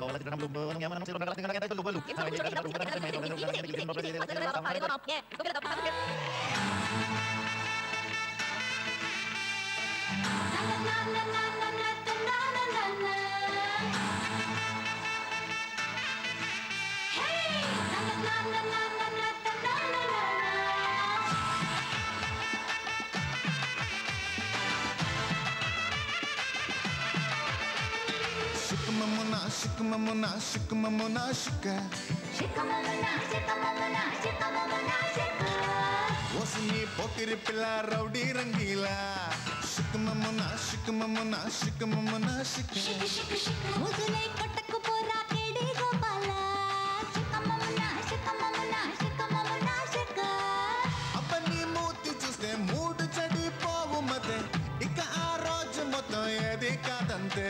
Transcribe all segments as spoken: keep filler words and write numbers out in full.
Shikmamuna, shikmamuna, shikmamuna, shika. Shikmamuna, shikmamuna, shikmamuna, shika. Wasni pokiri pilla rowdy rangila. Shikmamuna, shikmamuna, shikmamuna, shika. Shika, shika, shika. Mujle kottaku pora kedi gopala. Shikmamuna, shikmamuna, shikmamuna, shika. Apni moothi chuste mood chadi povu mate. Ika aa roju mottam edi kadante.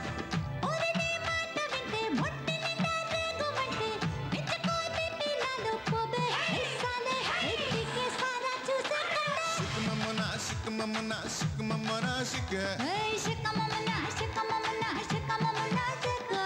Shikmamuna, shikmamuna, shika. Hey, shikmamuna, shikmamuna, shikmamuna, shika.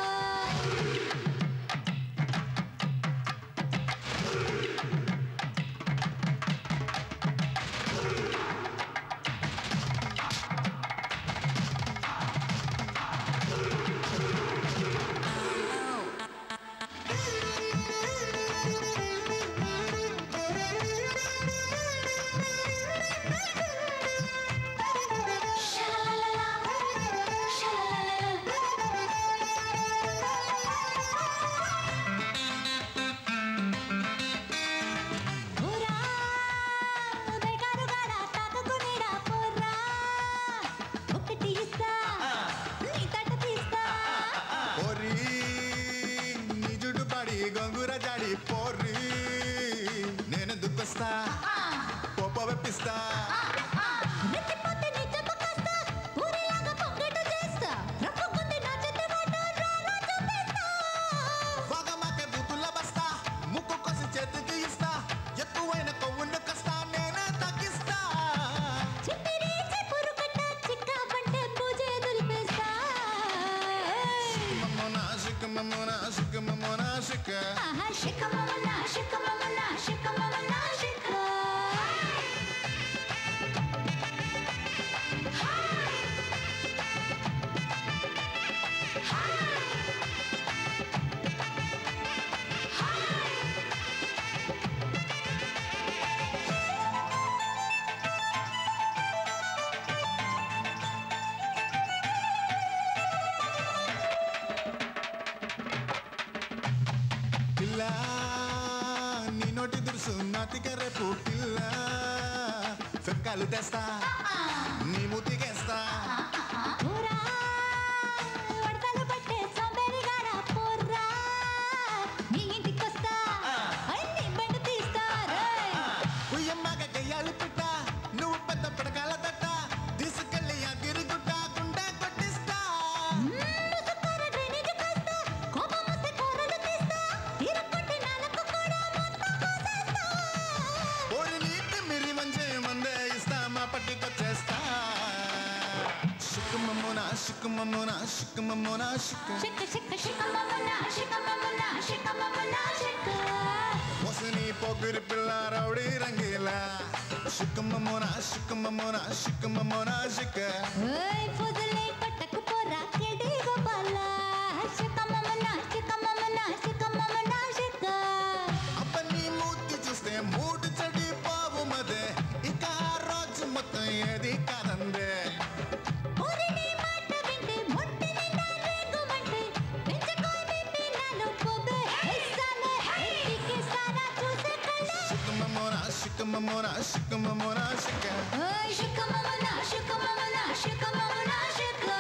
Popa vepista. Shikmamuna, shikmamuna, shika. Shikmamuna, shikmamuna, shikmamuna, shika. Pilla, ni noti dursu nati kare pu pilla. Fekkalu testa, ni muti gesta. Pura, vadtalu patte somberi gara pura. Ni inti kosta, anni bandu tista. Uyamma ga gayalu pitta, nuvu petta padakala tatta. Diskalli ya girugutta gunda kottista. Musukara drainage kasta, kopamuste koralu tista. Irakotti nalaku kuda motta kosesta. Ori neetti miri manje mande ista ma patti kochesta. Shikmamuna, shikmamuna, shikmamuna, shika. Shika, shika, shikmamuna, shikmamuna, shikmamuna, shika. Wasni pokiri pilla rowdy rangila. Shikmamuna, shikmamuna, shikmamuna, shika. Hey, fuzle kottaku pora kedi gopala. Shikmamuna, shikmamuna, shikmamuna, shika. Apni moothi chuste mood chadi povu made. Ika roju mottam edi kadande. Shikmamuna, shikmamuna, shika. Hey, shikmamuna, shikmamuna, shikmamuna, shika.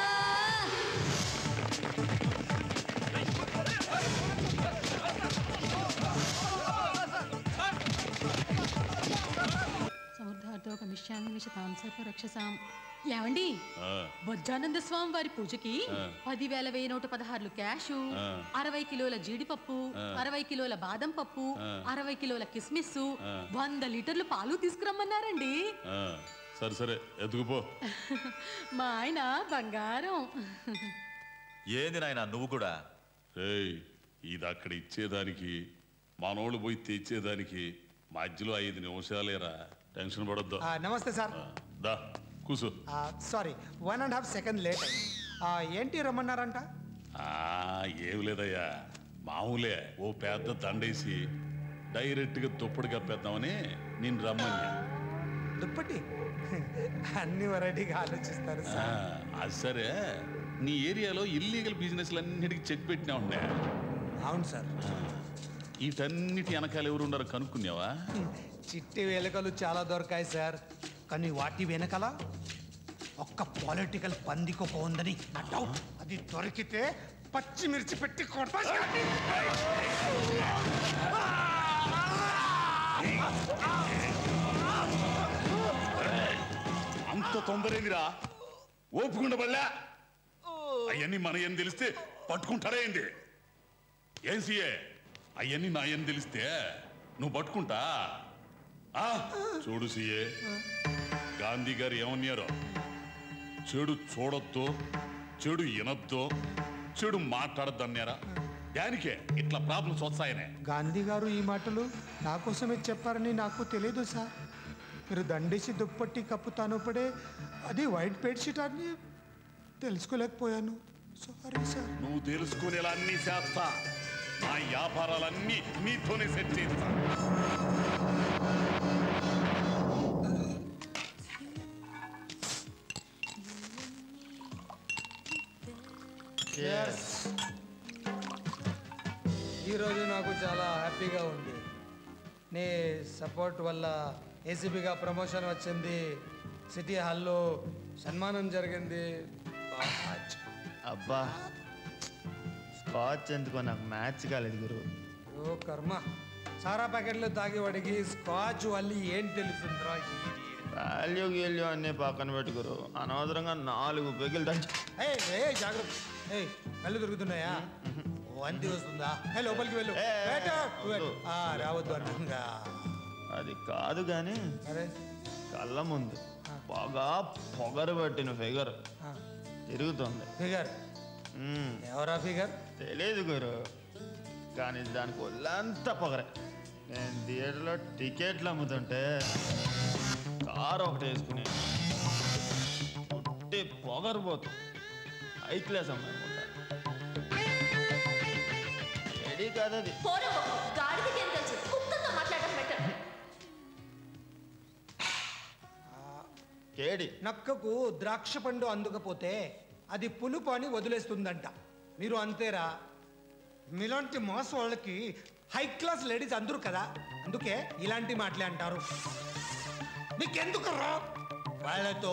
సమర్థార్థో కమిష్యామి విశతాం సర్వ రక్షసాం. ఏమండి, బొజ్జానంద స్వామి వారి పూజకి పదివేల వెయ్యి నూట పదహారులు cash, అరవై కిలోల జీడిపప్పు, అరవై కిలోల బాదం పప్పు, అరవై కిలోల కిస్మిస్, వంద లీటర్లు పాలు తీసుకురమ్మన్నారండి. సరే సరే ఎదుగుపో. మా ఆయన బంగారం. ఏంది నాయన నువ్వు కూడా రేయ్ ఇది అక్కడ ఇచ్చేదానికి మనోళ్ళు పోయి తెచ్చేదానికి మధ్యలో ఐదు నిమిషాలేరా, టెన్షన్ పడొద్దు. నమస్తే సార్. దా కూసు. Sorry, one and half second late అయింది. ఏంటి రమ్మన్నారంట? ఏం లేదయ్యా, మామూలే ఓ పెద్ద దండేసి డైరెక్ట్గా దుప్పటి కప్పేద్దామని నేను రమ్మని. దుప్పటి అన్ని వెరైటీగా ఆలోచిస్తారు. అది సరే, నీ ఏరియాలో ఇల్లీగల్ బిజినెస్లు అన్నిటికీ చెక్ పెట్టినా ఉండే. అవును సార్. వీటన్నిటి వెనకాల ఎవరు ఉన్నారో కనుక్కున్నావా? చిట్టి వెనకలు చాలా దొరికాయి సార్, కానీ వాటి వెనకాల ఒక్క పొలిటికల్ పందికొక ఉందని నా డౌట్. అది దొరికితే పచ్చిమిర్చి పెట్టి కొడతా. అంత తొందరేందిరా, ఓపుకుండా పడలే. అవన్నీ మన ఏం తెలిస్తే పట్టుకుంటారా ఏంది? ఏం సీఏ, అవన్నీ నా ఏం తెలిస్తే నువ్వు పట్టుకుంటా? చూడు సీఏ, గాంధీ గారు ఏమన్నారో, చెడు చూడొద్దు, చెడు వినొద్దు, చెడు మాట్లాడద్దు అన్నారా? దానికే ఇట్లా ప్రాబ్లమ్స్ వస్తాయనే. గాంధీ గారు ఈ మాటలు నా కోసమే చెప్పారని నాకు తెలియదు సార్. మీరు దండేసి దుప్పట్టి కప్పుతాను పడే అది వైట్ బెడ్షీట్ అని తెలుసుకోలేకపోయాను. Sorry sir. నువ్వు తెలుసుకునేలా అన్ని చేస్తా, నా వ్యాపారాలన్నీ నీతోనే సెట్ చేస్తా. ఈరోజు నాకు చాలా హ్యాపీగా ఉంది. నీ సపోర్ట్ వల్ల ఏసీబీగా ప్రమోషన్ వచ్చింది, సిటీ హాల్లో సన్మానం జరిగింది. అబ్బా, స్కాచ్ ఎందుకో నాకు మ్యాచ్ కాలేదు గురు. ఓ కర్మ, సారా ప్యాకెట్లు తాగి వాడికి స్కాచ్ వాళ్ళు ఏం తెలుస్తుందిరా? వాల్యూ గీల్యూ అన్నీ పక్కన పెట్టుకురు, అనవసరంగా నాలుగు పెగిలు దంచి. ఏ జాగ్రత్త, ఏ కళ్ళు దొరుకుతున్నాయా? వంతి వస్తుందా? హే లోపలికి వెళ్ళు. రావద్దు అన్నా. అది కాదు కానీ అరే కళ్ళ ముందు బాగా పొగరు పట్టిన ఫిగర్ తిరుగుతుంది. ఫిగర్ ఎవరా ఫిగర్? తెలియదు గురు, కానీ దానికి ఒళ్ళంతా పొగరే. నేను థియేటర్లో టికెట్లు అమ్ముతుంటే కారు ఒకటి వేసుకుని పుట్టి పొగరు పోతుంది. హై క్లాస్ అమ్మాయి ఏడీ కాదది. కేడి నక్కకు ద్రాక్ష పండు అందుకపోతే అది పులుపు అని వదిలేస్తుందంట. మీరు అంతేరా, మీలాంటి మాస్ వాళ్ళకి హై క్లాస్ లేడీస్ అందరు కదా, అందుకే ఇలాంటి మాటలే అంటారు. నీకెందుకు రా వాళ్ళతో?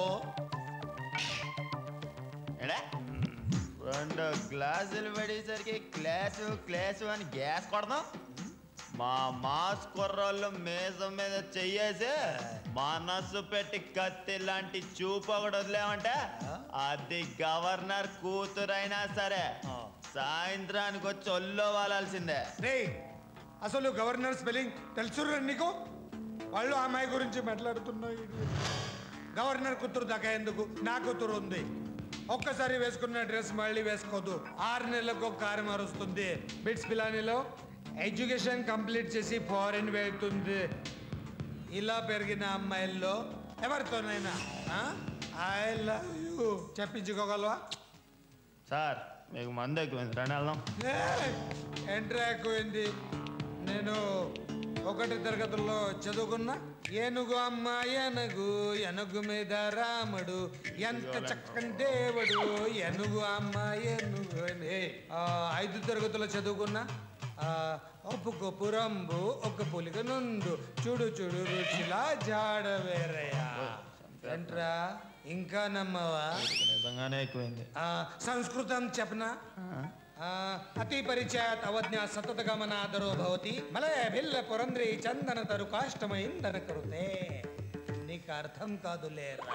రెండు గ్లాసులు పడేసరికి క్లాసు క్లాసు అని గ్యాస్ కొడదాం. మా మాస్ కుర్రోళ్ళు మేజం మీద చెయ్యేసి మనస్సు పెట్టి కత్తి లాంటి చూపు ఒకటి వదిలేమంటే అది గవర్నర్ కూతురైనా సరే సాయంత్రానికి వచ్చి ఒళ్ళో వాలాల్సిందే. రే, అసలు గవర్నర్ స్పెల్లింగ్ తెలుసు నీకు? వాళ్ళు అమ్మాయి గురించి మాట్లాడుతున్నాయి. గవర్నర్ కూతురు దాకా ఎందుకు? నా కూతురు ఉంది, ఒక్కసారి వేసుకున్న డ్రెస్ మళ్ళీ వేసుకోదు, ఆరు నెలలకు కారు మారుస్తుంది. బిట్స్ పిలానీలో ఎడ్యుకేషన్ కంప్లీట్ చేసి ఫారెన్ వెళ్తుంది. ఇలా పెరిగిన అమ్మాయిల్లో ఎవరితోనైనా ఐ లవ్ యూ చెప్పించుకోగలవా? సార్ మీకు మందు ఎక్కువైంది, రండి వెళ్దాం. ఎంట్రీ ఎక్కువైంది. నేను ఒకటి తరగతుల్లో చదువుకున్నా. ఏనుగు అమ్మ ఏనుగు, ఏనుగు మీద రాముడు, ఎంత చక్కని దేవుడు, ఏనుగు అమ్మ ఏనుగు. ఐదు తరగతుల్లో చదువుకున్నా. ఒప్పుకో పురంబు ఒక పులిక నుండు, చూడు చూడు రుచిలా జాడ వేరయ్యా. ఏంట్రా ఇంకా నమ్మవా? నిజంగానే ఎక్కువైంది. సంస్కృతం చెప్పనా? అతి పరిచయాత్ అవజ్ఞ సతత గమనాదరో భవతి మలయ భిల్ల పురంద్రి చందన తరు కాష్టమ ఇందన కరుతే. నీకు అర్థం కాదులేరా.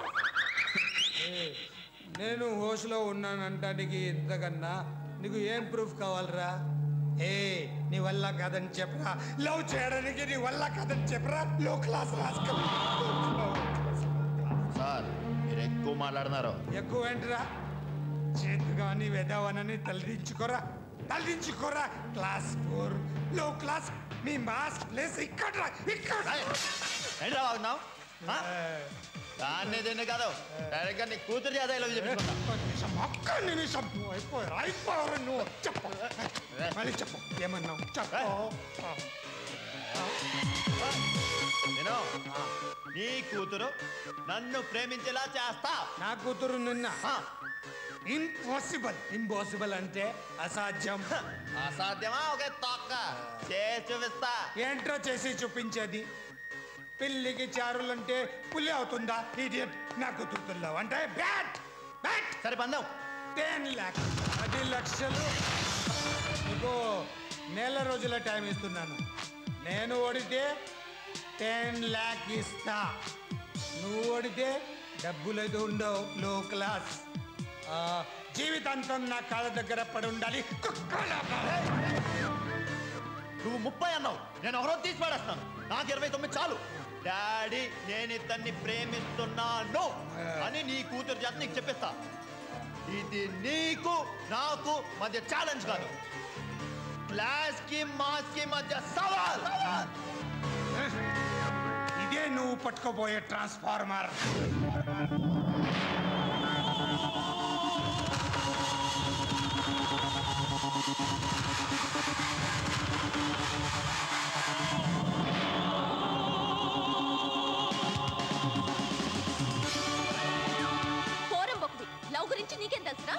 నేను హోస్లో ఉన్నానంటానికి ఇంతకన్నా నీకు ఏం ప్రూఫ్ కావాలరా? ఏ నీ వల్ల కాదని చెప్పరా? లవ్ చేయడానికి నీ వల్ల కాదని చెప్పరా? లో క్లాస్ రాసుకో. సార్ మీరు ఎక్కువ మాట్లాడుతున్నారు. ఎక్కువ ఏంటరా? చేతు కానీ వెదవనని తలదించుకోరా తలదించుకోరా. క్లాస్ ఫోర్ లో క్లాస్ మీ మాస్ ప్లేస్ ఇక్కడ ఇక్కడ. ఏంట్రా బాగున్నావు? దాన్ని దీన్ని కాదు డైరెక్ట్గా నీ కూతురు చేత ఇలా చెప్పించుకుంటా. నిమిషం ఒక్క నిమిషం నువ్వు అయిపోయారు అయిపోయారు నువ్వు చెప్పు మళ్ళీ చెప్పు ఏమన్నావు చెప్పు. నేను నీ కూతురు నన్ను ప్రేమించేలా చేస్తా. నా కూతురు నిన్న ఇంపాసిబుల్. ఇంపాసిబుల్ అంటే అసాధ్యం. అసాధ్యమా? ఒకే తొక్క చేసి చూపిస్తా. ఏంట్రో చేసి చూపించేది? పిల్లికి చారులంటే పులి అవుతుందా? ఇడియట్. నా కూతురుతున్నావు అంటే బ్యాట్ బ్యాట్. సరే పందాం. టెన్ ల్యాక్ పది లక్షలు నీకు నెల రోజుల టైం ఇస్తున్నాను. నేను ఓడితే టెన్ ల్యాక్ ఇస్తా. నువ్వు ఓడితే డబ్బులేదు ఉండవు. లో క్లాస్ జీవితాంతం నా కాళ్ళ దగ్గర పడి ఉండాలి. నువ్వు ముప్పై అన్నావు, నేను ఒకరోజు తీసి పడేస్తాను. నాకు ఇరవై తొమ్మిది చాలు. డాడీ నేను ఇతన్ని ప్రేమిస్తున్నాను అని నీ కూతురు చేత నీకు చెప్పిస్తా. ఇది నీకు నాకు మధ్య ఛాలెంజ్ కాదు, క్లాస్ కి మాస్ కి మధ్య సవాల్. ఇదే నువ్వు పట్టుకోబోయే ట్రాన్స్ఫార్మర్. లవ్ గురించి నీకేం తెలుసురా?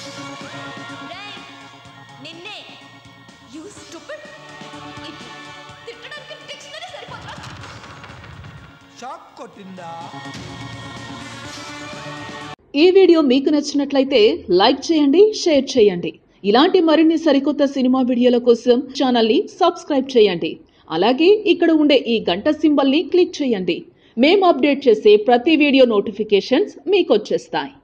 నిన్నే యూ స్టూపిడ్. తిట్టడానికి డిక్షనరీ సరిపోతుందా? షాక్ కొట్టిందా? ఈ వీడియో మీకు నచ్చినట్లయితే లైక్ చేయండి, షేర్ చేయండి. ఇలాంటి మరిన్ని సరికొత్త సినిమా వీడియోల కోసం ఛానల్ని సబ్స్క్రైబ్ చేయండి. అలాగే ఇక్కడ ఉండే ఈ గంట సింబల్ని క్లిక్ చేయండి. మేము అప్డేట్ చేసే ప్రతి వీడియో నోటిఫికేషన్స్ మీకు వచ్చేస్తాయి.